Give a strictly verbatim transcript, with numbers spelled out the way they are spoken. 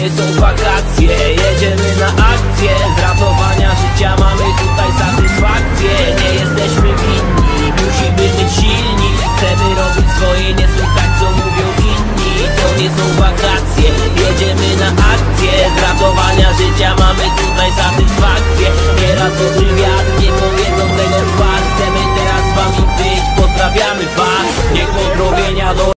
nie są wakacje. Jedziemy na akcję, z ratowania życia mamy tutaj satysfakcję. Nie jesteśmy winni, musimy być silni. Chcemy robić swoje, nie słuchać co mówią inni. To nie są wakacje, jedziemy na akcję, z ratowania życia mamy tutaj satysfakcję. Nieraz dobry wiatr, nie powiedzą tego dwa. Chcemy teraz z wami być, pozdrawiamy was. Niech pozdrowienia do